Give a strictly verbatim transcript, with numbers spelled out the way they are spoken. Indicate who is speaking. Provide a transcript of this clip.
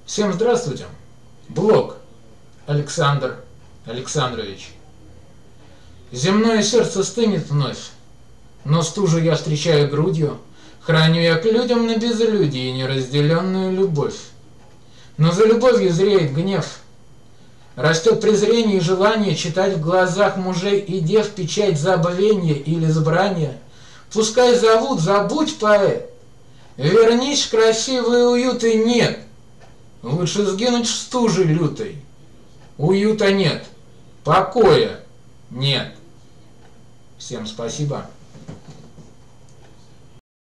Speaker 1: Всем здравствуйте. Блок Александр Александрович. Земное сердце стынет вновь, но стужу я встречаю грудью, храню я к людям на безлюдии неразделенную любовь. Но за любовью зреет гнев, растет презрение и желание читать в глазах мужей и дев печать забвения или избрания. Пускай зовут, забудь, поэт, вернись в красивый уют, и нет, лучше сгинуть в стуже лютой. Уюта нет, покоя нет. Всем спасибо.